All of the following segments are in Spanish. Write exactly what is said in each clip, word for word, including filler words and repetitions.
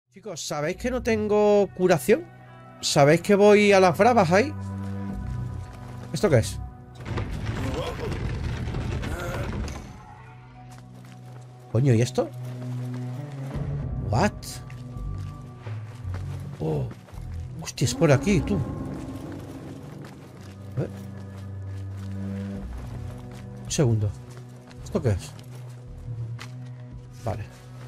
Chicos, ¿sabéis que no tengo curación? ¿Sabéis que voy a las bravas ahí? ¿Esto qué es? Coño, ¿y esto? What? Oh. Hostia, es por aquí, tú. A ver. Un segundo. ¿Esto qué es? Vale.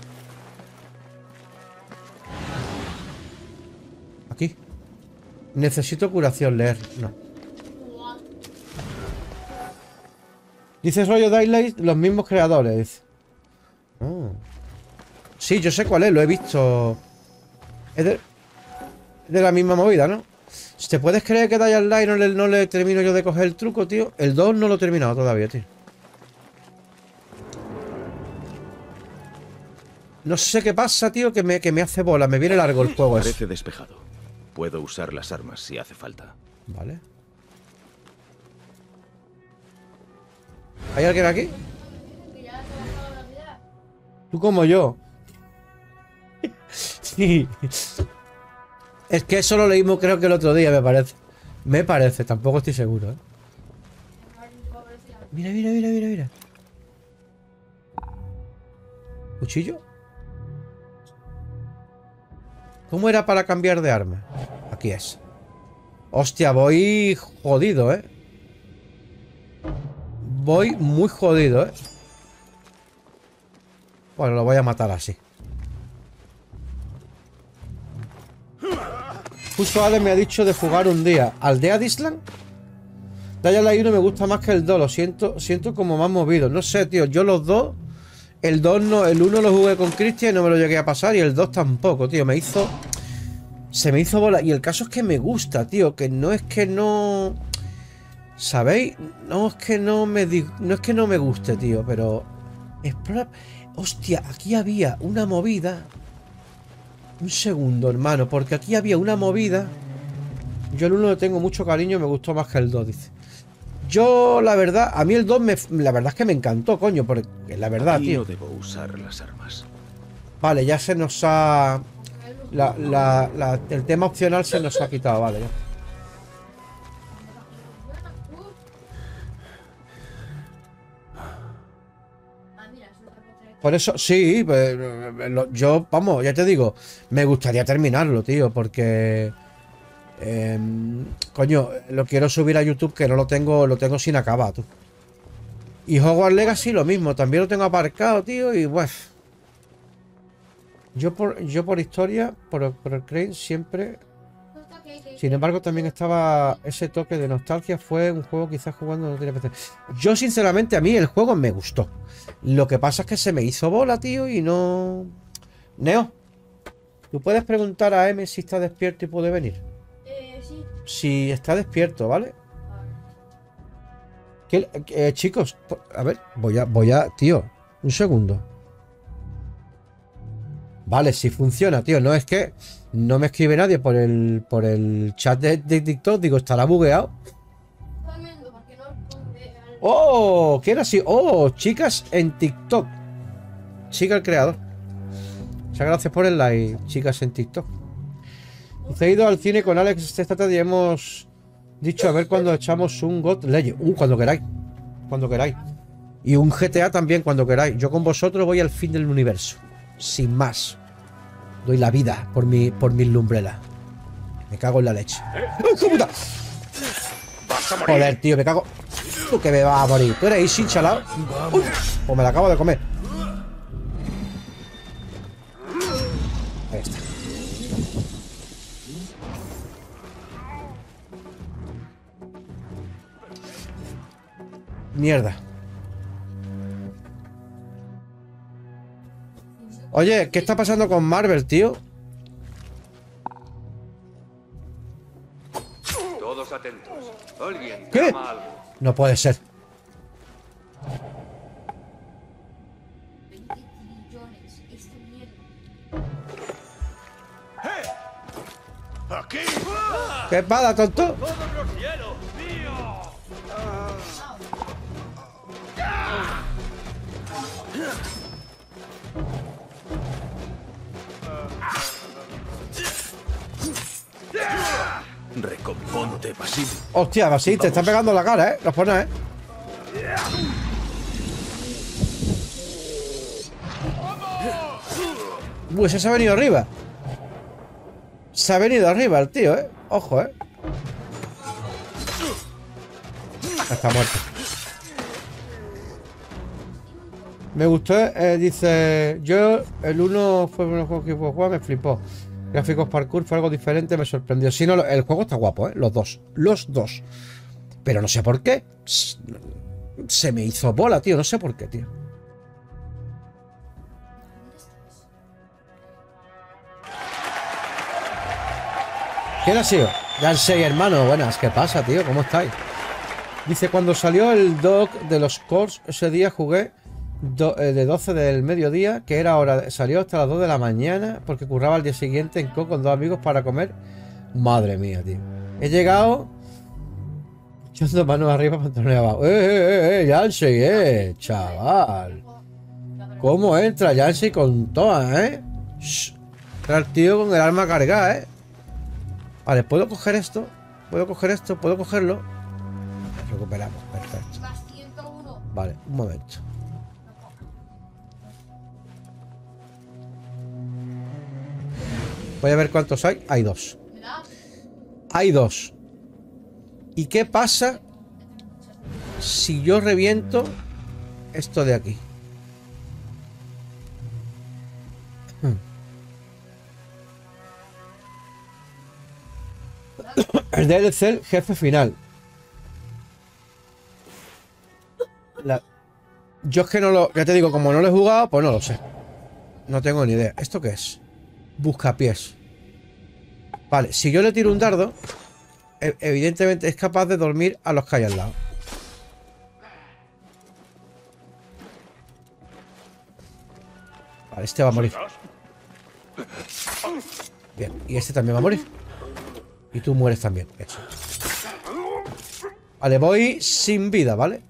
Aquí. Necesito curación, leer. No. Dice rollo Daylight, los mismos creadores. Oh. Sí, yo sé cuál es, lo he visto. Es de, de la misma movida, ¿no? ¿Te puedes creer que Dying Light no le, no le termino yo de coger el truco, tío? El dos no lo he terminado todavía, tío. No sé qué pasa, tío, que me, que me hace bola. Me viene largo el juego ese. Parece despejado. Puedo usar las armas si hace falta. Vale. ¿Hay alguien aquí? Tú como yo. Sí. Es que eso lo leímos creo que el otro día, me parece. Me parece, tampoco estoy seguro, ¿eh? Mira, mira, mira, mira, mira. ¿Cuchillo? ¿Cómo era para cambiar de arma? Aquí es. Hostia, voy jodido, ¿eh? Voy muy jodido, ¿eh? Bueno, lo voy a matar así. Justo Ale me ha dicho de jugar un día al Dead Island. Dying Light uno me gusta más que el dos. Lo siento, siento como más movido. No sé, tío, yo los dos. El dos no, el uno lo jugué con Cristian y no me lo llegué a pasar. Y el dos tampoco, tío. Me hizo... Se me hizo bola. Y el caso es que me gusta, tío. Que no es que no... ¿Sabéis? No es que no me... No es que no me guste, tío. Pero... Explora... Hostia, aquí había una movida. Un segundo, hermano. Porque aquí había una movida. Yo el uno le tengo mucho cariño. Me gustó más que el dos, dice. Yo, la verdad, a mí el dos me, la verdad es que me encantó, coño, porque la verdad, Aquí tío. no debo usar las armas. Vale, ya se nos ha... La, la, la, el tema opcional se nos ha quitado, vale. Ya. Por eso, sí, pues, lo, yo, vamos, ya te digo, me gustaría terminarlo, tío, porque... Eh, coño, lo quiero subir a YouTube, que no lo tengo, lo tengo sin acabar, tú. Y Hogwarts Legacy lo mismo, también lo tengo aparcado, tío, y pues... Yo por, yo por historia, por, por el Crane, siempre... Sin embargo, también estaba ese toque de nostalgia, fue un juego quizás jugando no tenía P C. Yo, sinceramente, a mí el juego me gustó. Lo que pasa es que se me hizo bola, tío, y no... Neo, ¿tú puedes preguntar a M si está despierto y puede venir? Si está despierto, ¿vale? ¿Qué, eh, chicos, a ver, voy a, voy a, tío, un segundo. Vale, si funciona, tío, no es que no me escribe nadie por el, por el chat de, de TikTok, digo, estará bugueado. Oh, ¿qué era así? Oh, chicas en TikTok. Chica el creador. Muchas gracias por el like, chicas en TikTok. He ido al cine con Alex esta tarde y hemos dicho a ver cuando echamos un God Legend. Uh, cuando queráis. Cuando queráis. Y un G T A también cuando queráis. Yo con vosotros voy al fin del universo. Sin más. Doy la vida por mi, por mis lumbrelas. Me cago en la leche. ¡Oh, qué puta! Joder, tío, me cago. Tú que me vas a morir. ¿Tú eres Ishi, chalao? Uy, pues me la acabo de comer. Ahí está. Mierda. Oye, ¿qué está pasando con Marvel, tío? Todos atentos. Alguien ¿Qué? llama algo. No puede ser. ¡Aquí! ¿Qué pasa, tonto? ¡Todos los cielos, mío! Recomponte, Basil. Hostia, Basil, te está pegando la cara, ¿eh? Los pones, ¿eh? Uy, ese se ha venido arriba. Se ha venido arriba el tío, ¿eh? Ojo, ¿eh? Está muerto. Me gustó, eh, dice... Yo, el uno fue uno juego que juego, me flipó. Gráficos parkour fue algo diferente, me sorprendió. Si no, el juego está guapo, ¿eh? Los dos. Los dos. Pero no sé por qué. Se me hizo bola, tío. No sé por qué, tío. ¿Quién ha sido? Yansei, hermano. Buenas, ¿qué pasa, tío? ¿Cómo estáis? Dice, cuando salió el doc de los cores, ese día jugué do, eh, de doce del mediodía, que era hora, de, salió hasta las dos de la mañana, porque curraba al día siguiente en Co con dos amigos para comer. Madre mía, tío. He llegado echando manos arriba, pantalones abajo. ¡Eh, eh, eh, eh! Yansei, eh! Chaval. ¿Cómo entra Yansei con todas, eh? Shh. Era el tío con el arma cargada, eh. Vale, ¿puedo coger esto? ¿Puedo coger esto? ¿Puedo cogerlo? Recuperamos, perfecto. Vale, un momento. Voy a ver cuántos hay. Hay dos. Hay dos. ¿Y qué pasa si yo reviento esto de aquí? El D L C, jefe final. La... Yo es que no lo... Ya te digo, como no lo he jugado, pues no lo sé. No tengo ni idea. ¿Esto qué es? Buscapiés. Vale, si yo le tiro un dardo, evidentemente es capaz de dormir a los que hay al lado. Vale, este va a morir. Bien, y este también va a morir. Y tú mueres también. Eso. Vale, voy sin vida, ¿vale?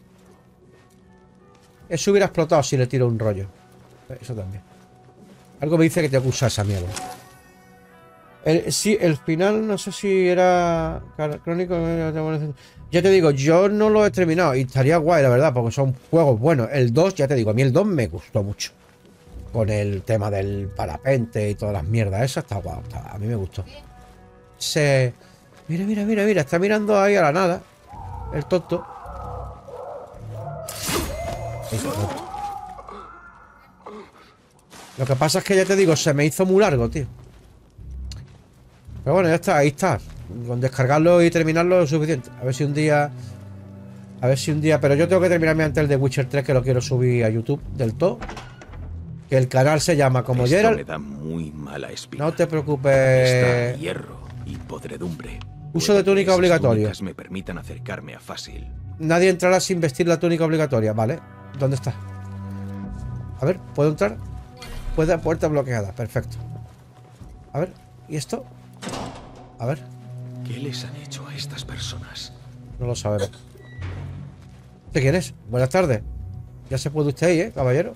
Eso hubiera explotado si le tiro un rollo. Eso también. Algo me dice que tengo que usar esa mierda. El, sí, el final no sé si era crónico. Ya te digo, yo no lo he terminado. Y estaría guay, la verdad, porque son juegos buenos. El dos, ya te digo, a mí el dos me gustó mucho. Con el tema del parapente y todas las mierdas. Eso está guay. Está, a mí me gustó. Se... Mira, mira, mira, mira. Está mirando ahí a la nada. El tonto. Lo que pasa es que ya te digo, se me hizo muy largo, tío. Pero bueno, ya está, ahí está. Con descargarlo y terminarlo es suficiente. A ver si un día... A ver si un día... Pero yo tengo que terminarme antes el de Witcher tres, que lo quiero subir a YouTube del todo. Que el canal se llama como Esto Geralt. me da muy mala espina. No te preocupes. Está hierro y podredumbre. Uso de túnica obligatorio. Me permitan acercarme a Fácil. Nadie entrará sin vestir la túnica obligatoria, ¿vale? ¿Dónde está? A ver, ¿puedo entrar? Puede, puerta bloqueada, perfecto. A ver, ¿y esto? A ver. ¿Qué les han hecho a estas personas? No lo sabemos. ¿De quién es? Buenas tardes. Ya se puede usted ir, ¿eh, caballero?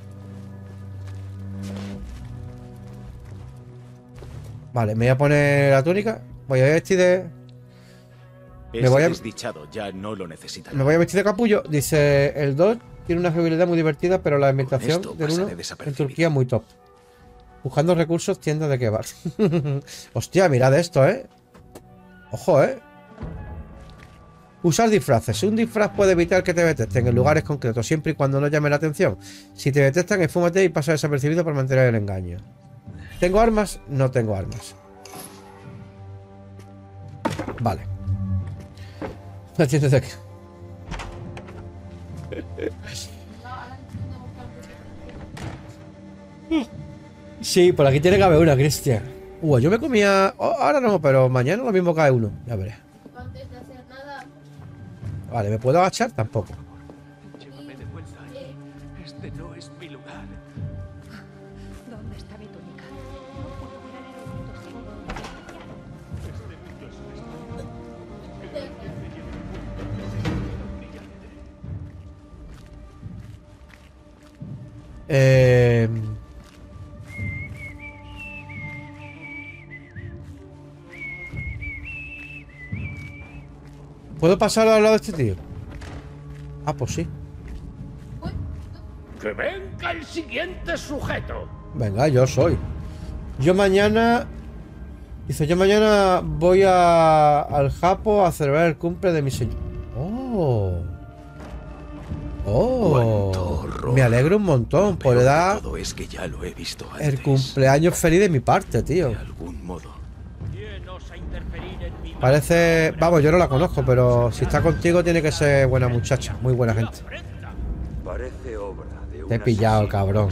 Vale, me voy a poner la túnica. Voy a vestir de... Me voy a... desdichado ya no lo necesita. Me voy a vestir de capullo. Dice, el dos tiene una jugabilidad muy divertida, pero la ambientación del uno en Turquía muy top. Buscando recursos, tienda de kebab. Hostia, mirad esto, ¿eh? Ojo, ¿eh? Usar disfraces. Un disfraz puede evitar que te detesten en lugares concretos, siempre y cuando no llame la atención. Si te detectan, enfúmate y pasa desapercibido para mantener el engaño. ¿Tengo armas? No tengo armas. Vale. La tienda de aquí. Sí, por aquí tiene que haber una, Cristian. Uh, yo me comía... Oh, ahora no, pero mañana lo mismo cae uno. Ya veré. Vale, ¿me puedo agachar? Tampoco. Llévame de vuelta. Este no es mi lugar. ¿Dónde está mi túnica? Eh... ¿Puedo pasar al lado de este tío? Ah, pues sí. ¡Que venga el siguiente sujeto! Venga, yo soy. Yo mañana... Dice, yo mañana voy a, al Japo a celebrar el cumple de mi señor. ¡Oh! ¡Oh! Cuánto horror. Me alegro un montón. Lo Por peor de edad, todo es que ya lo he visto antes. el cumpleaños feliz de mi parte, tío. De algún modo. ¿Quién osa interferir en mi Parece... Vamos, yo no la conozco, pero si está contigo tiene que ser buena muchacha. Muy buena gente. ofrenda? Parece obra de un Te he pillado, asesino. cabrón.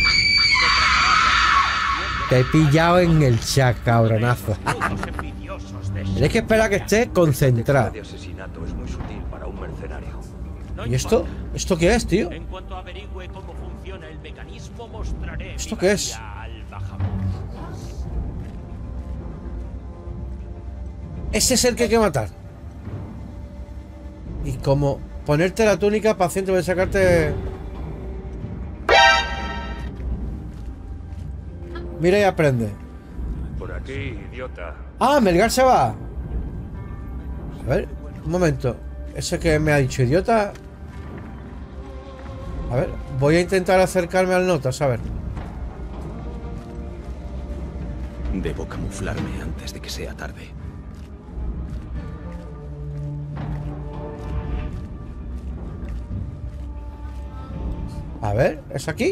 Te he pillado en el chat, cabronazo. Los envidiosos de Tienes que esperar a que esté Este concentrado. de asesinato es muy sutil para un mercenario. No ¿Y esto? importa. ¿Esto qué es, tío? En cuanto averigüe cómo funciona el mecanismo, mostraré ¿Esto mi qué es? valía al Bahamut. Ese es el que hay que matar. Y como ponerte la túnica paciente para sacarte... Mira y aprende. Por aquí, idiota. Ah, Melgar se va. A ver, un momento. Ese que me ha dicho idiota. A ver, voy a intentar acercarme al notas, a ver. Debo camuflarme antes de que sea tarde. A ver, ¿es aquí?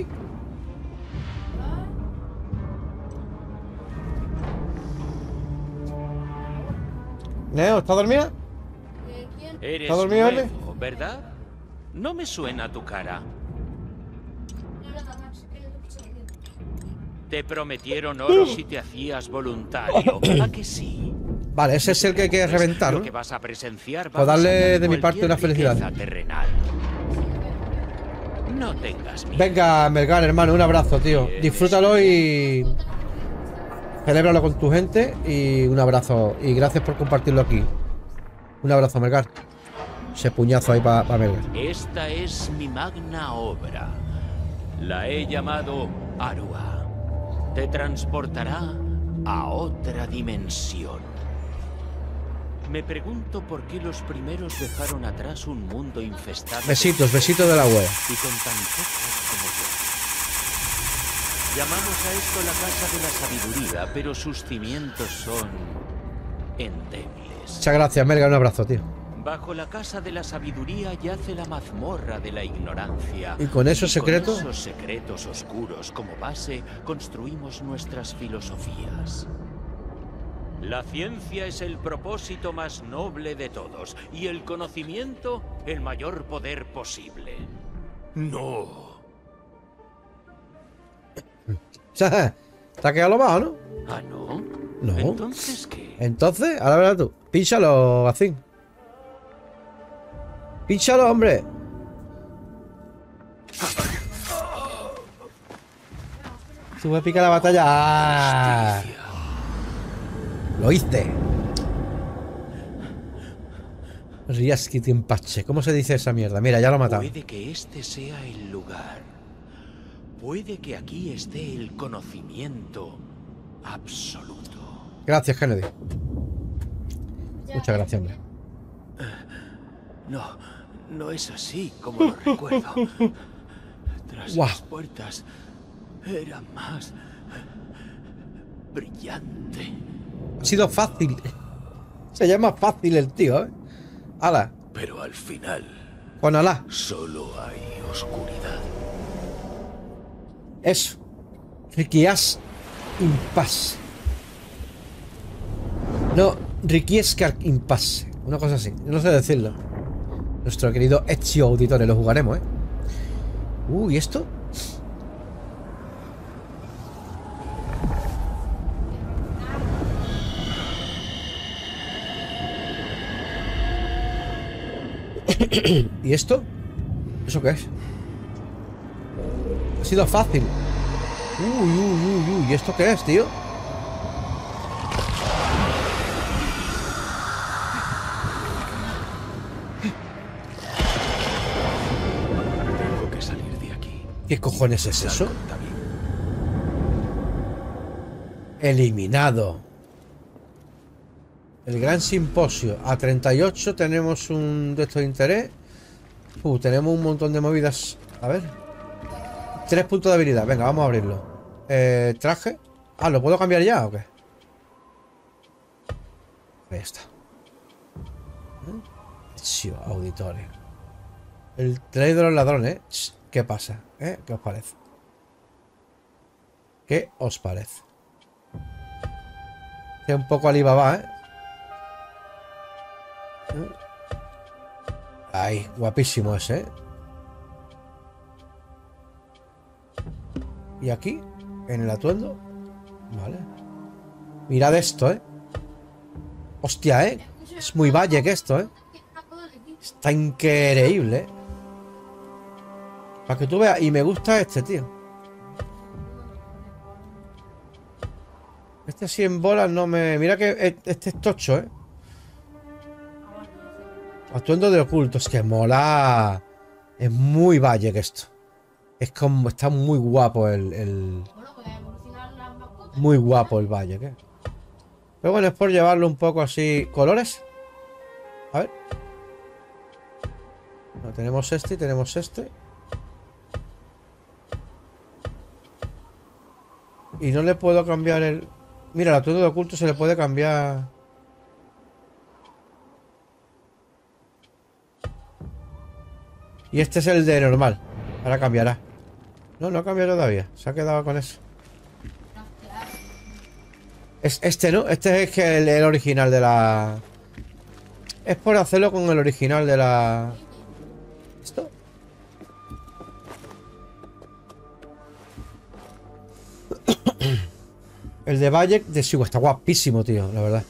Neo, ¿está dormida? Eres ¿Está dormido, Ale? nuevo, ¿verdad? No me suena tu cara. Te prometieron oro si te hacías voluntario. ¿A que sí? Vale, ese es el que hay que reventar, Lo ¿no? que vas a presenciar Pues va a darle sacar de mi parte cualquier una felicidad. riqueza terrenal. No tengas miedo. Venga, Melgar, hermano, un abrazo, tío. Disfrútalo y... Celébralo con tu gente y un abrazo. Y gracias por compartirlo aquí. Un abrazo, Melgar. Ese puñazo ahí para pa Melgar. Esta es mi magna obra. La he llamado Arua. Te transportará a otra dimensión. Me pregunto por qué los primeros dejaron atrás un mundo infestado. de Besitos, besitos de la web. y con tan pocos como yo. Llamamos a esto la Casa de la Sabiduría, pero sus cimientos son endebles. Muchas gracias, Melgar. Un abrazo, tío. Bajo la Casa de la Sabiduría yace la mazmorra de la ignorancia. ¿Y con esos secretos? Con esos secretos oscuros como base construimos nuestras filosofías. La ciencia es el propósito más noble de todos y el conocimiento el mayor poder posible. No. ¿Te ha quedado lo bajo, no? ¿Ah, no? No. ¿Entonces qué? Entonces, ahora verás tú. Pínchalo, Gacín. Pínchalo, hombre. Si voy a picar la batalla. ¡Ah! Lo hice. Riaski Timpache. ¿Cómo se dice esa mierda? Mira, ya lo he matado. Puede que este sea el lugar. Puede que aquí esté el conocimiento absoluto. Gracias, Kennedy. Muchas gracias, hombre. No, no es así como lo recuerdo. Tras Guau. las puertas era más brillante. Ha sido fácil. Se llama fácil el tío, ¿eh? Ala, Pero al final, con Alá. solo hay oscuridad. Eso. Riquias Impasse. No, Riquiescar Impasse. Una cosa así. No sé decirlo. Nuestro querido Ezio Auditore. Lo jugaremos, ¿eh? Uh, ¿y esto? ¿Y esto? ¿Eso qué es? Ha sido fácil. Uy, uy, uy, uy. ¿Y esto qué es, tío? Tengo que salir de aquí. ¿Qué cojones es Sal eso? con David. Eliminado. El gran simposio. A treinta y ocho tenemos un de estos de interés. Uh, tenemos un montón de movidas. A ver. Tres puntos de habilidad. Venga, vamos a abrirlo. Eh, traje. Ah, ¿lo puedo cambiar ya o qué? Ahí está. ¿Eh? Auditorio. El trade de los ladrones. ¿Eh? ¿Qué pasa? ¿Eh? ¿Qué os parece? ¿Qué os parece? Es un poco Alibaba, ¿eh? ¿Eh? Ay, guapísimo ese, ¿eh? Y aquí, en el atuendo. Vale. Mirad esto, ¿eh? Hostia, ¿eh? Es muy valle que esto, ¿eh? Está increíble, ¿eh? Para que tú veas. Y me gusta este, tío. Este así en bolas no me... Mira que este es tocho, ¿eh? Atuendo de oculto. Es que mola. Es muy valle que esto. Es como... Está muy guapo el... el... Muy guapo el valle, ¿qué? Pero bueno, es por llevarlo un poco así... ¿Colores? A ver. No, tenemos este y tenemos este. Y no le puedo cambiar el... Mira, el atuendo de oculto se le puede cambiar... Y este es el de normal. Ahora cambiará. No, no ha cambiado todavía. Se ha quedado con eso. Es este, ¿no? Este es que el, el original de la... Es por hacerlo con el original de la... ¿Esto? El de Bayek de Sigo está guapísimo, tío, la verdad.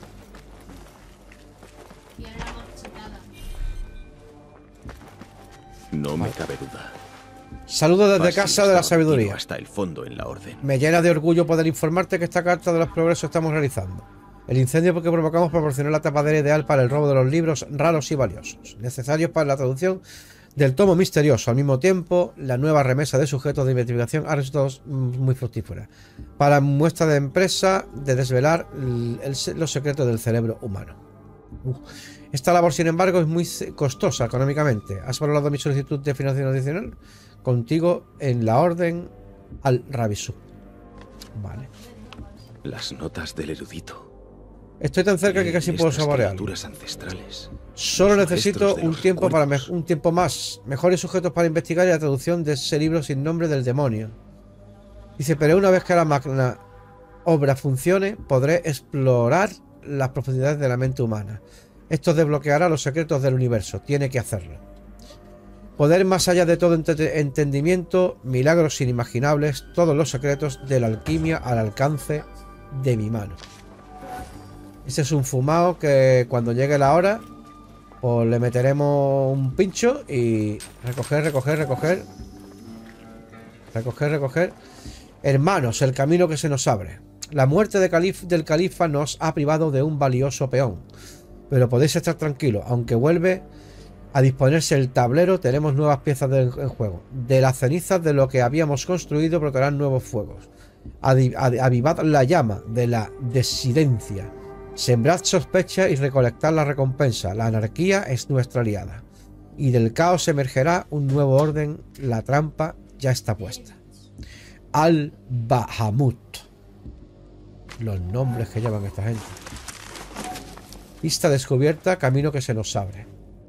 No me cabe duda. Saludos desde Basil casa de la estaba metido sabiduría. hasta el fondo en la orden. Me llena de orgullo poder informarte que esta carta de los progresos estamos realizando. El incendio que provocamos proporcionó la tapadera ideal para el robo de los libros raros y valiosos, necesarios para la traducción del tomo misterioso. Al mismo tiempo, la nueva remesa de sujetos de investigación ha resultado muy fructífera para muestra de empresa de desvelar el, el, los secretos del cerebro humano. Uh. Esta labor, sin embargo, es muy costosa económicamente. ¿Has valorado mi solicitud de financiación adicional? Contigo en la orden al Rabisu. Vale. Las notas del erudito. Estoy tan cerca que casi puedo saborearlo. Ancestrales. Solo necesito un tiempo para recuerdos. un tiempo más. Mejores sujetos para investigar y la traducción de ese libro sin nombre del demonio. Dice, pero una vez que la magna obra funcione, podré explorar las profundidades de la mente humana. Esto desbloqueará los secretos del universo. Tiene que hacerlo. Poder más allá de todo ent- entendimiento, milagros inimaginables, todos los secretos de la alquimia al alcance de mi mano. Este es un fumado que cuando llegue la hora, pues le meteremos un pincho y recoger, recoger, recoger. Recoger, recoger. Hermanos, el camino que se nos abre. La muerte de calif- del califa nos ha privado de un valioso peón. Pero podéis estar tranquilos, aunque vuelve a disponerse el tablero, tenemos nuevas piezas de, en juego. De las cenizas de lo que habíamos construido brotarán nuevos fuegos. Adi- ad- avivad la llama de la desidencia. Sembrad sospecha y recolectad la recompensa. La anarquía es nuestra aliada. Y del caos emergerá un nuevo orden. La trampa ya está puesta. Al-Bahamut. Los nombres que llevan esta gente. Pista descubierta, camino que se nos abre.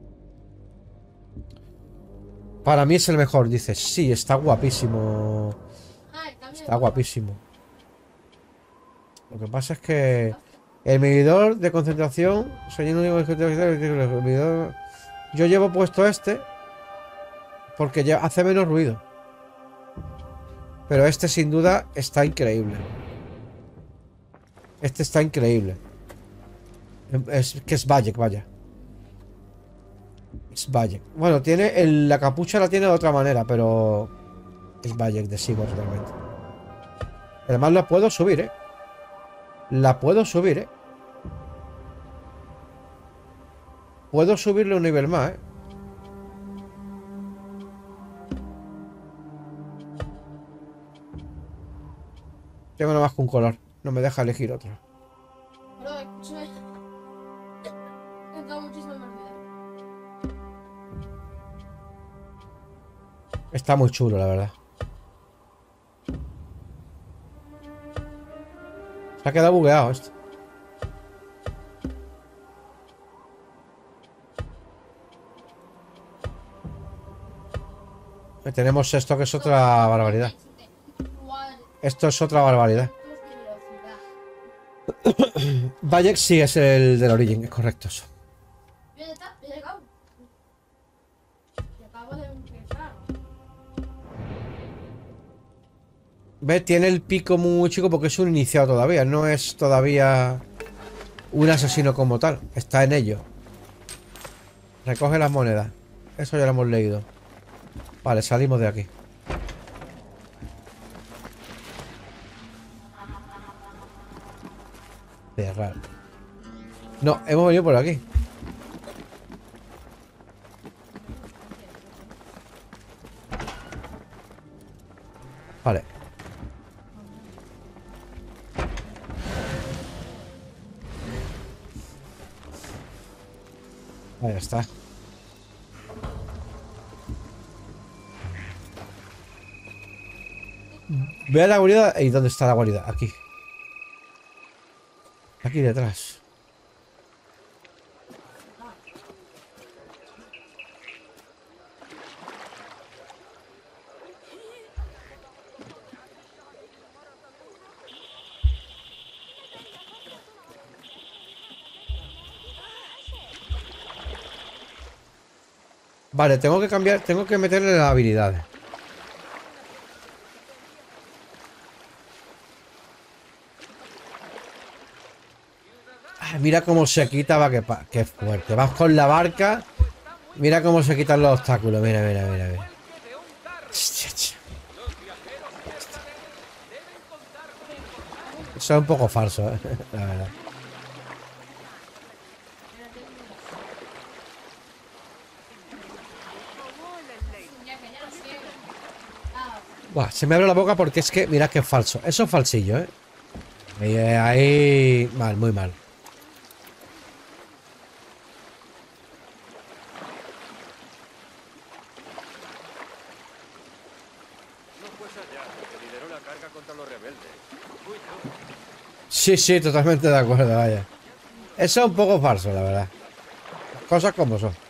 Para mí es el mejor, dice. Sí, está guapísimo. Está guapísimo. Lo que pasa es que el medidor de concentración, el medidor, yo llevo puesto este porque ya hace menos ruido. Pero este sin duda está increíble. Este está increíble. Es que es Bayek, vaya. Es Bayek. Bueno, tiene el, la capucha la tiene de otra manera, pero es Bayek de Sigurd realmente. Además la puedo subir, ¿eh? La puedo subir, ¿eh? Puedo subirle un nivel más, ¿eh? Tengo nada más que un color. No me deja elegir otro. toca muchísimo más vida. Está muy chulo, la verdad. Se ha quedado bugueado esto. Y tenemos esto que es otra barbaridad. Esto es otra barbaridad. Bayek sí es el del origen, es correcto eso. Ya está, ya he llegado. Y acabo de empezar. ¿Ves? Tiene el pico muy chico porque es un iniciado todavía. No es todavía un asesino como tal. Está en ello. Recoge las monedas. Eso ya lo hemos leído. Vale, salimos de aquí. Cerrar. No, hemos venido por aquí. Vale. Ahí está. Ve a la guarida. ¿Y dónde está la guarida? Aquí. Aquí detrás. Vale, tengo que cambiar, tengo que meterle las habilidades. Mira cómo se quita, va, que, que fuerte. Vas con la barca. Mira cómo se quitan los obstáculos. Mira, mira, mira, mira. Eso es un poco falso, ¿eh? La verdad. Buah, se me abre la boca porque es que, mirad que es falso. Eso es falsillo, ¿eh? Ahí, ahí... Mal, muy mal. Sí, sí, totalmente de acuerdo, vaya. Eso es un poco falso, la verdad. Cosas como son.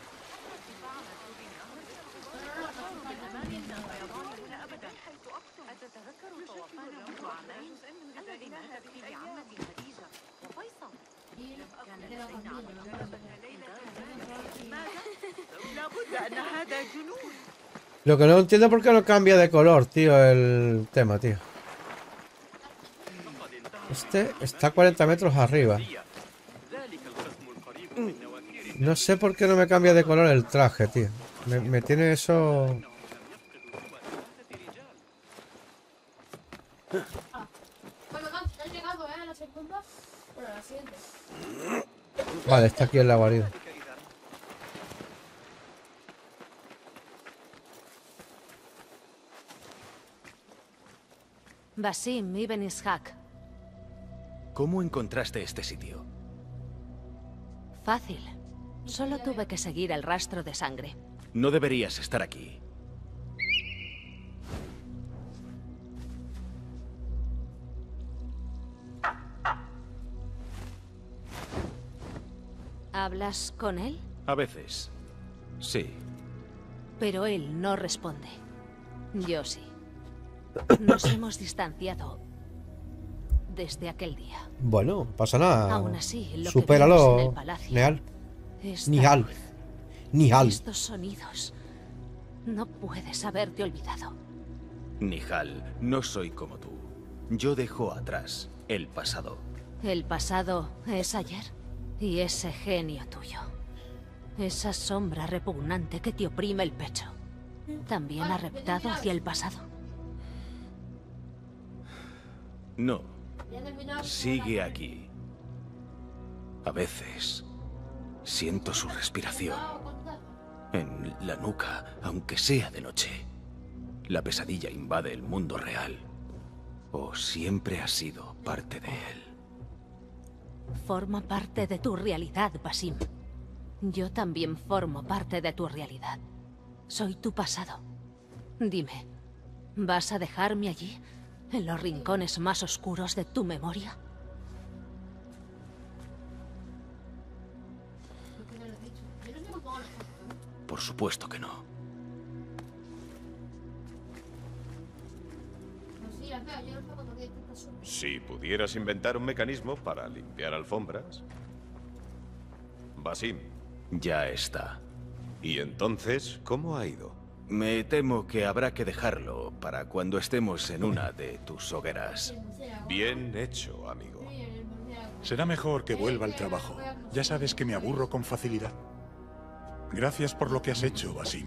Lo que no entiendo es por qué no cambia de color, tío, el tema, tío. Este está a cuarenta metros arriba. No sé por qué no me cambia de color el traje, tío. Me, me tiene eso... Bueno, ya he llegado, ¿eh? A la segunda. Bueno, a la siguiente. Vale, está aquí en la guarida. Basim Ibn Ishaq. ¿Cómo encontraste este sitio? Fácil. Solo tuve que seguir el rastro de sangre. No deberías estar aquí. ¿Hablas con él? A veces. Sí. Pero él no responde. Yo sí. Nos hemos distanciado desde aquel día. Bueno, pasa nada. Aún así, lo supéralo, que vimos en el palacio. Nehal. Esta Nihal. luz, Nihal. Estos sonidos. No puedes haberte olvidado. Nihal, no soy como tú. Yo dejo atrás el pasado. El pasado es ayer. Y ese genio tuyo. Esa sombra repugnante que te oprime el pecho. ¿También ha reptado hacia el pasado? No. Ya he terminado. Sigue aquí. A veces siento su respiración en la nuca, aunque sea de noche. La pesadilla invade el mundo real. ¿O siempre ha sido parte de él? Forma parte de tu realidad, Basim. Yo también formo parte de tu realidad. Soy tu pasado. Dime, ¿vas a dejarme allí, en los rincones más oscuros de tu memoria? Por supuesto que no. Si pudieras inventar un mecanismo para limpiar alfombras... Basim. Ya está. ¿Y entonces cómo ha ido? Me temo que habrá que dejarlo para cuando estemos en una de tus hogueras. Bien hecho, amigo. Será mejor que vuelva al trabajo. Ya sabes que me aburro con facilidad. Gracias por lo que has hecho, Basim.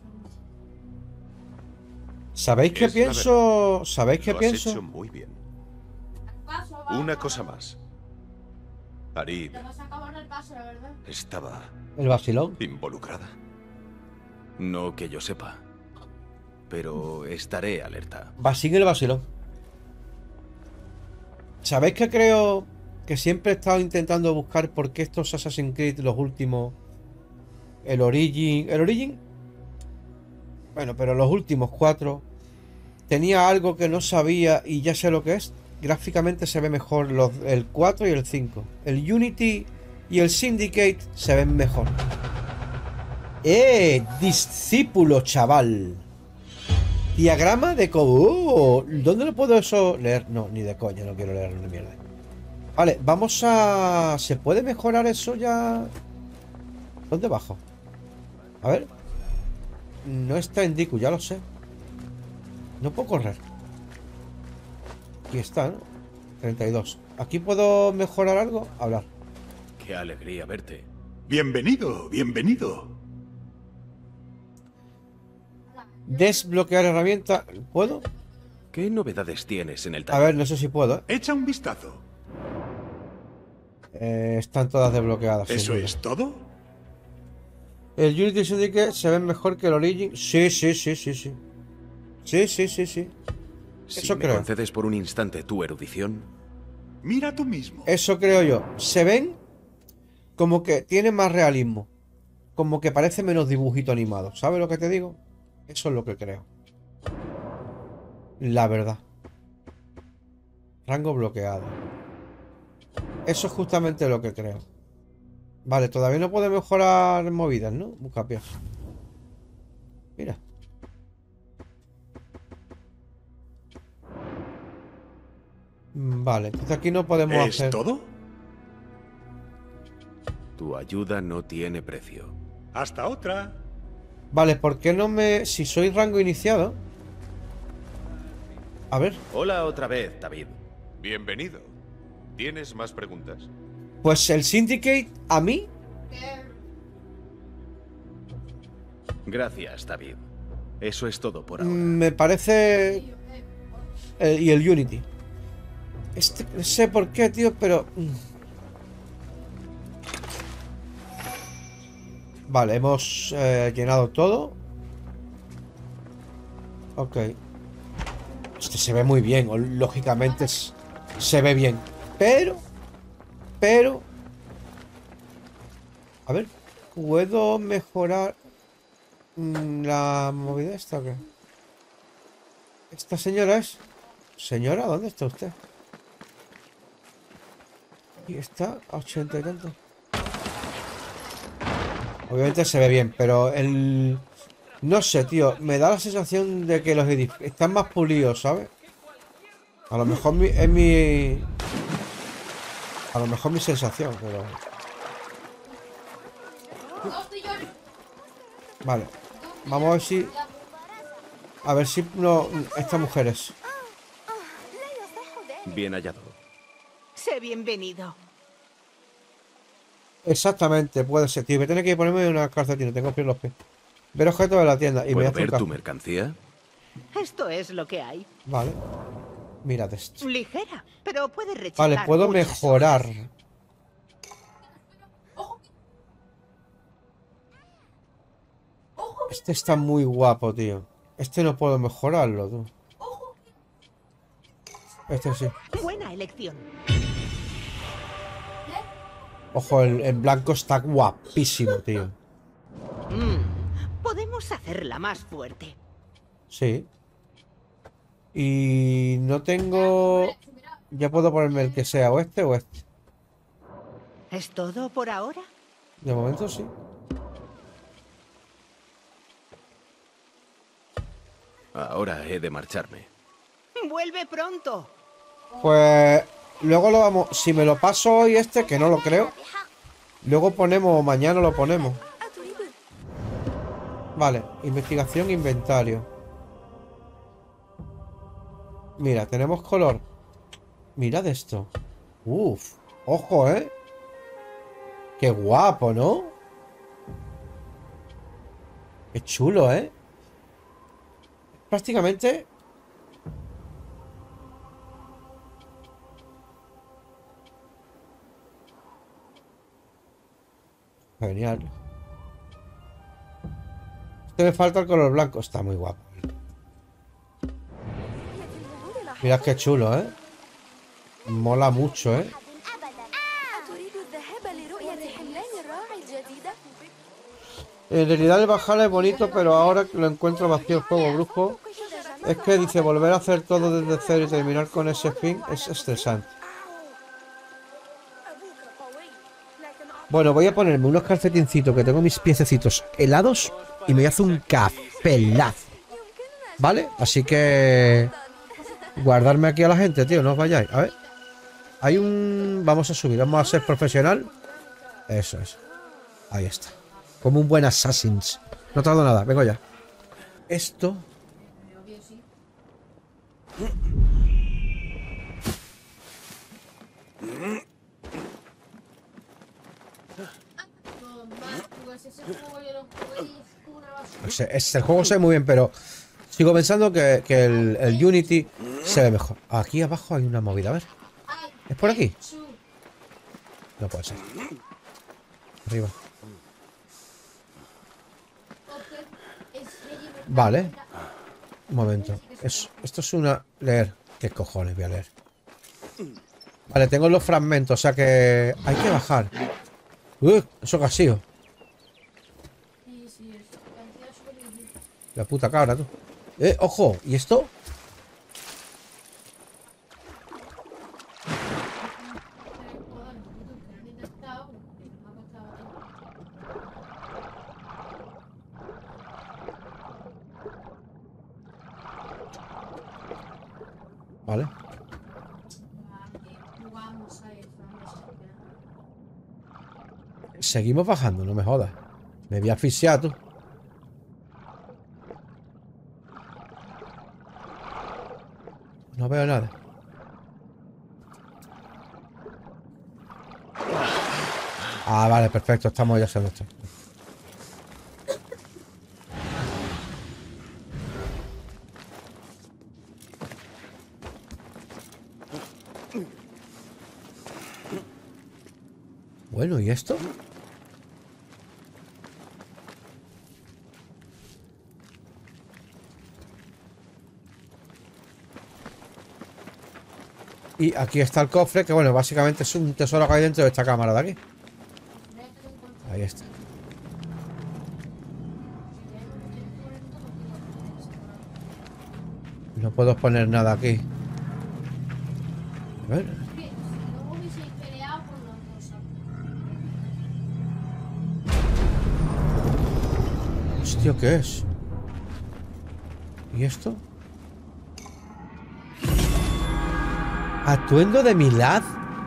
¿Sabéis qué Es la pienso? ¿Sabéis qué Lo has pienso? hecho muy bien. Una cosa más. Arid Te vas a acabar el paso, la verdad. estaba El vacilón. involucrada. No que yo sepa. Pero estaré alerta. Basim el vacilón. ¿Sabéis que creo que siempre he estado intentando buscar por qué estos Assassin's Creed, los últimos, el Origin, el Origin, bueno, pero los últimos cuatro, tenía algo que no sabía y ya sé lo que es? Gráficamente se ve mejor los, el cuatro y el cinco. El Unity y el Syndicate se ven mejor. ¡Eh! Discípulo, chaval. Diagrama de... Oh, ¿dónde lo puedo eso leer? No, ni de coña, no quiero leer una mierda. Vale, vamos a... ¿Se puede mejorar eso ya? ¿Dónde bajo? A ver. No está en Diku, ya lo sé. No puedo correr. Aquí está, ¿no? treinta y dos. ¿Aquí puedo mejorar algo? Hablar. Qué alegría verte. Bienvenido, bienvenido. Desbloquear herramienta. ¿Puedo? ¿Qué novedades tienes en el A taller? ver, no sé si puedo, ¿eh? Echa un vistazo. Eh, están todas desbloqueadas. sin ¿Eso duda. es todo? El Unity Syndicate se ve mejor que el Origin. Sí, sí, sí, sí, sí. Sí, sí, sí, sí. Si Eso me creo. concedes por un instante tu erudición, Mira tú mismo. Eso creo yo. Se ven como que tiene más realismo. Como que parece menos dibujito animado. ¿Sabes lo que te digo? Eso es lo que creo. La verdad. Rango bloqueado. Eso es justamente lo que creo. Vale, todavía no puede mejorar movidas, ¿no? Buscapiés. Mira. Vale, entonces aquí no podemos ¿Es hacer... todo? tu ayuda no tiene precio. Hasta otra. Vale, ¿por qué no me... Si soy rango iniciado... A ver. Hola otra vez, David. Bienvenido. ¿Tienes más preguntas? Pues el Syndicate, a mí... Gracias, David. Eso es todo por ahora. Me parece... eh, y el Unity. Este, no sé por qué, tío, pero... mm. Vale, hemos eh, llenado todo. Ok. Este se ve muy bien, o lógicamente es- se ve bien. Pero... Pero... A ver, ¿puedo mejorar mm, la movida esta o qué? ¿Esta señora es? Señora, ¿dónde está usted? Y está a ochenta y tanto. Obviamente se ve bien, pero el... No sé, tío. Me da la sensación de que los edificios están más pulidos, ¿sabes? A lo mejor mi, es mi... A lo mejor mi sensación, pero... Vale. Vamos a ver si... A ver si no... Estas mujeres. Bien hallado. Sé bienvenido. Exactamente, puede ser, tío. Me tiene que ponerme una calcetina. Tengo pies en los pies. Ver objetos de la tienda. Y me ¿Puedo hace un ver tu café. mercancía? Esto es lo que hay. Vale. Mira de esto. Ligera, pero puede rechazar. Vale, puedo muchas mejorar. horas. Este está muy guapo, tío. Este no puedo mejorarlo, tú. Este sí. Buena elección. Ojo, el, el blanco está guapísimo, tío. Mm, podemos hacerla más fuerte. Sí. Y no tengo... Ya puedo ponerme el que sea o este o este. ¿Es todo por ahora? De momento sí. Ahora he de marcharme. Vuelve pronto. Pues luego lo vamos... Si me lo paso hoy este, que no lo creo. Luego ponemos, mañana lo ponemos. Vale, investigación, inventario. Mira, tenemos color. Mirad esto. Uf, ojo, ¿eh? Qué guapo, ¿no? Qué chulo, ¿eh? Prácticamente... Genial. Este me falta el color blanco. Está muy guapo. Mirad qué chulo, ¿eh? Mola mucho, ¿eh? En realidad el bajar es bonito, pero ahora que lo encuentro vacío el juego brusco, es que dice volver a hacer todo desde cero y terminar con ese fin es estresante. Bueno, voy a ponerme unos calcetincitos que tengo mis piececitos helados y me voy a hacer un capelazo. ¿Vale? Así que... Guardarme aquí a la gente, tío, no os vayáis. A ver. Hay un... Vamos a subir, vamos a ser profesional. Eso es. Ahí está. Como un buen Assassin's. No tardo nada, vengo ya. Esto... No sé, es, el juego se ve muy bien, pero sigo pensando que, que el, el Unity se ve mejor. Aquí abajo hay una movida, a ver. ¿Es por aquí? No puede ser. Arriba. Vale. Un momento. Es, esto es una... Leer. ¿Qué cojones voy a leer? Vale, tengo los fragmentos, o sea que hay que bajar. Uy, eso que ha sido. La puta cabra, tú. Eh, ojo, ¿y esto? Vale. Seguimos bajando, no me jodas. Me voy a asfixiar, tú. No veo nada. Ah, vale, perfecto. Estamos ya haciendo esto. Bueno, ¿y esto? Y aquí está el cofre, que bueno, básicamente es un tesoro que hay dentro de esta cámara de aquí. Ahí está. No puedo poner nada aquí. A ver. Hostia, ¿qué es? ¿Y esto? Atuendo de Milad.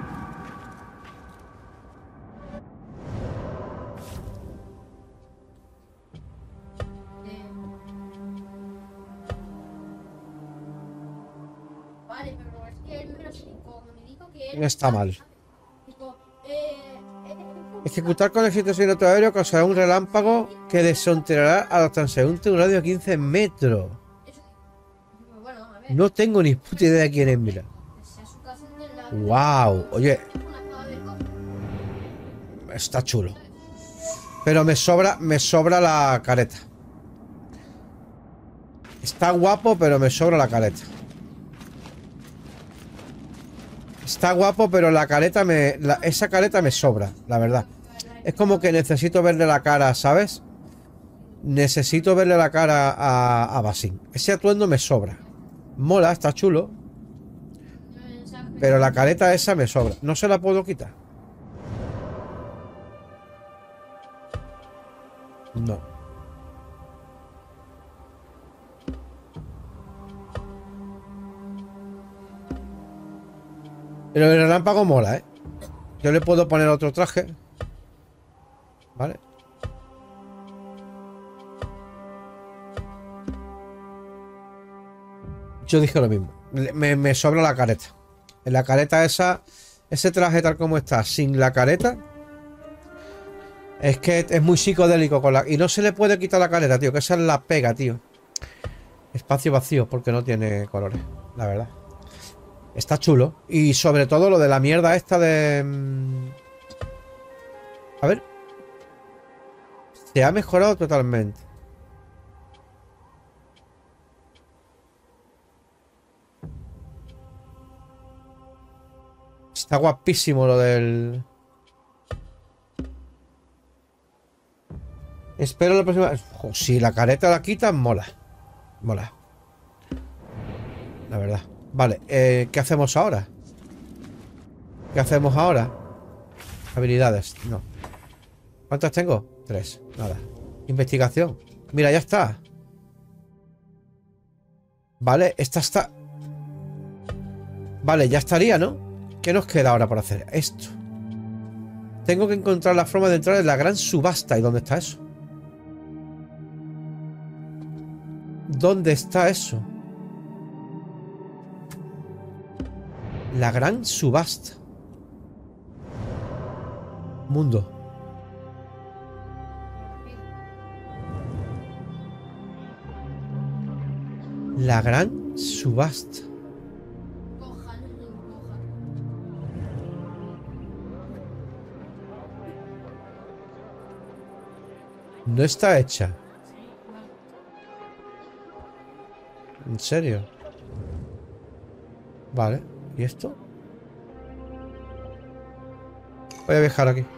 Vale, pero es que él me lo explicó. Me dijo que No está mal. Dijo, eh, Ejecutar con éxito sin otro aéreo causará un relámpago que desenterrará a los transeúntes en un radio de quince metros. No tengo ni puta idea de quién es Milad. Wow, oye, está chulo. Pero me sobra, me sobra la careta. Está guapo, pero me sobra la careta. Está guapo, pero la careta me... La, esa careta me sobra, la verdad. Es como que necesito verle la cara, ¿sabes? Necesito verle la cara a, a Basim. Ese atuendo me sobra. Mola, está chulo. Pero la careta esa me sobra. No se la puedo quitar. No. Pero el relámpago mola, ¿eh? Yo le puedo poner otro traje. ¿Vale? Yo dije lo mismo. Me, me sobra la careta. En la careta esa... Ese traje tal como está, sin la careta... Es que es muy psicodélico con la... Y no se le puede quitar la careta, tío. Que esa es la pega, tío. Espacio vacío, porque no tiene colores. La verdad. Está chulo. Y sobre todo lo de la mierda esta de... A ver. Se ha mejorado totalmente. Está guapísimo lo del... Espero la próxima... Jo, si la careta la quitan, mola. Mola. La verdad. Vale, eh, ¿qué hacemos ahora? ¿Qué hacemos ahora? Habilidades, no. ¿Cuántas tengo? Tres, nada. Investigación. Mira, ya está. Vale, esta está... Vale, ya estaría, ¿no? ¿Qué nos queda ahora por hacer? Esto. Tengo que encontrar la forma de entrar en la gran subasta. ¿Y dónde está eso? ¿Dónde está eso? La gran subasta. Mundo. La gran subasta. No está hecha. ¿En serio? Vale. ¿Y esto? Voy a viajar aquí.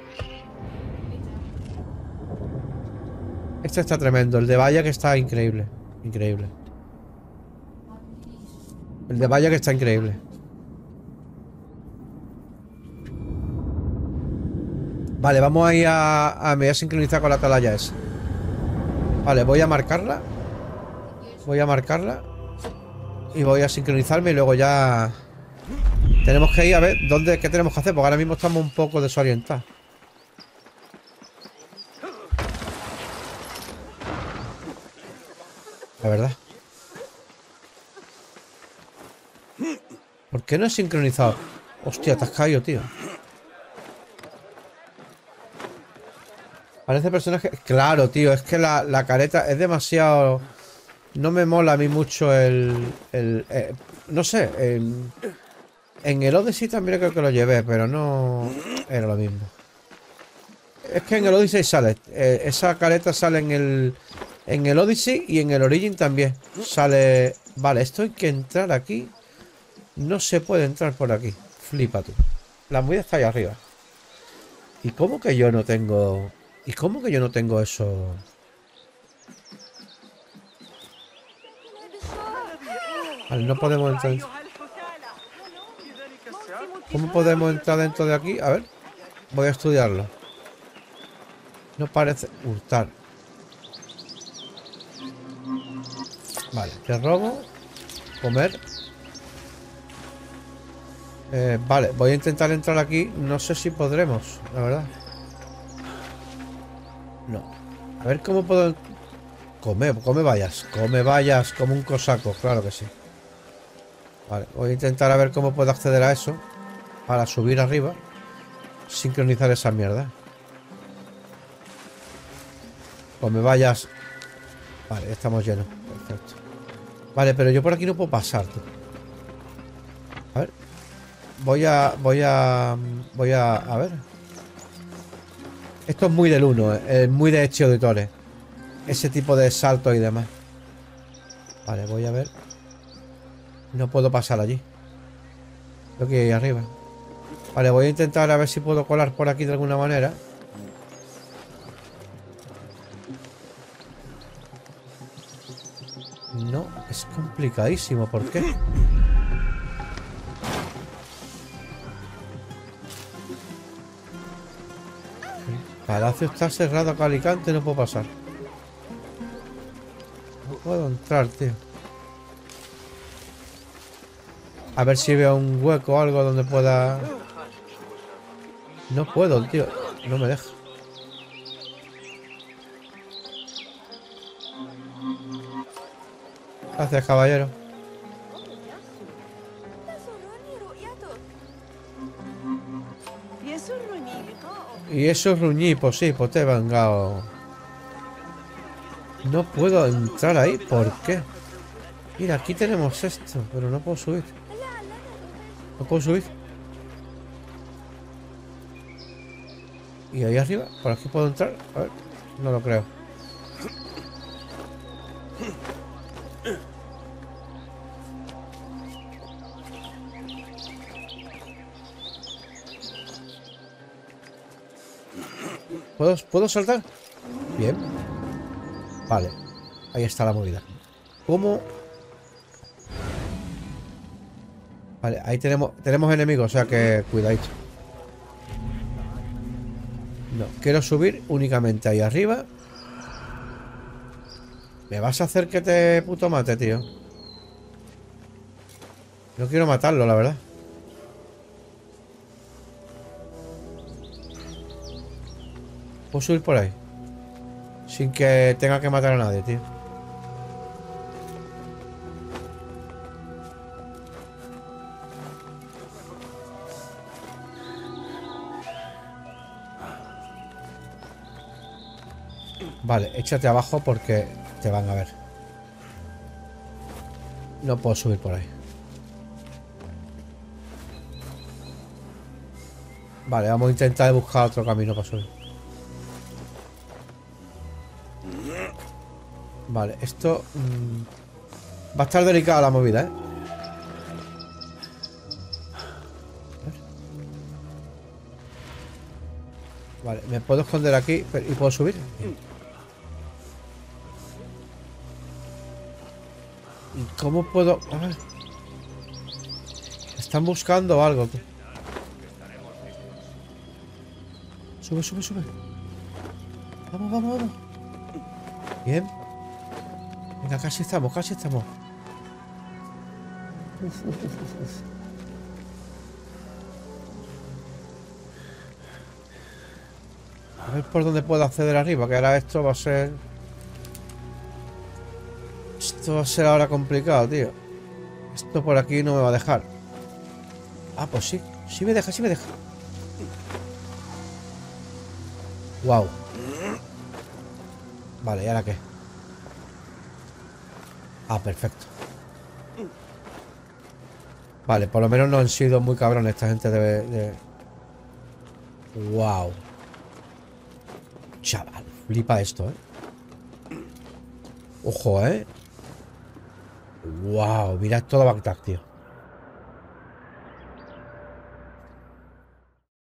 Este está tremendo. El de Valla que está increíble. Increíble. El de Valla que está increíble. Vale, vamos a ir a... a me voy a sincronizar con la atalaya esa. Vale, voy a marcarla. Voy a marcarla. Y voy a sincronizarme y luego ya... Tenemos que ir a ver dónde, qué tenemos que hacer, porque ahora mismo estamos un poco desorientados. La verdad. ¿Por qué no he sincronizado? Hostia, te has caído, tío. Parece personaje... Claro, tío, es que la, la careta es demasiado... No me mola a mí mucho el... el eh, no sé, el... En el Odyssey también creo que lo llevé, pero no era lo mismo. Es que en el Odyssey sale. Eh, esa careta sale en el... En el Odyssey y en el Origin también. Sale... Vale, esto hay que entrar aquí. No se puede entrar por aquí. Flipa tú. La movida está ahí arriba. ¿Y cómo que yo no tengo... ¿Y cómo que yo no tengo eso? Vale, no podemos entrar... ¿Cómo podemos entrar dentro de aquí? A ver. Voy a estudiarlo. No parece... Hurtar. Vale, te robo. Comer. Eh, vale, voy a intentar entrar aquí. No sé si podremos, la verdad. No. A ver cómo puedo... Come, come vayas. Come vayas como un cosaco. Claro que sí. Vale, voy a intentar a ver cómo puedo acceder a eso. Para subir arriba. Sincronizar esa mierda. Come vayas. Vale, ya estamos llenos. Perfecto. Vale, pero yo por aquí no puedo pasar, tú. A ver. Voy a... Voy a... Voy a... A ver. Esto es muy del uno, eh, muy de Ezio Auditore. Ese tipo de saltos y demás. Vale, voy a ver. No puedo pasar allí. Tengo que ir arriba. Vale, voy a intentar a ver si puedo colar por aquí de alguna manera. No, es complicadísimo. ¿Por qué? El palacio está cerrado a Calicante, no puedo pasar. No puedo entrar, tío. A ver si veo un hueco o algo donde pueda... No puedo, tío. No me deja. Gracias, caballero. Y eso es ruñí, pues sí, pues te he vengado. No puedo entrar ahí, ¿por qué? Mira, aquí tenemos esto, pero no puedo subir. No puedo subir. Y ahí arriba, por aquí puedo entrar. A ver, no lo creo. ¿Puedo, ¿Puedo saltar? Bien. Vale. Ahí está la movida. ¿Cómo? Vale, ahí tenemos tenemos enemigos, o sea que cuidadito. No, quiero subir únicamente ahí arriba. ¿Me vas a hacer que te puto mate, tío? No quiero matarlo, la verdad. Puedo subir por ahí sin que tenga que matar a nadie, tío. Vale, échate abajo porque te van a ver. No puedo subir por ahí. Vale, vamos a intentar buscar otro camino para subir. Vale, esto... Mmm, va a estar delicada la movida, ¿eh? Vale, me puedo esconder aquí y puedo subir. ¿Y cómo puedo...? A ver. Están buscando algo. Sube, sube, sube. Vamos, vamos, vamos. Bien. Venga, casi estamos, casi estamos. Uf, uf, uf, uf. A ver por dónde puedo acceder arriba, que ahora esto va a ser... Esto va a ser ahora complicado, tío. Esto por aquí no me va a dejar. Ah, pues sí. Sí me deja, sí me deja. Wow. Vale, ¿y ahora qué? Ah, perfecto. Vale, por lo menos no han sido muy cabrones esta gente de... de... Wow. Chaval, flipa esto, ¿eh? Ojo, ¿eh? Wow, mirad todo Bagdad, tío.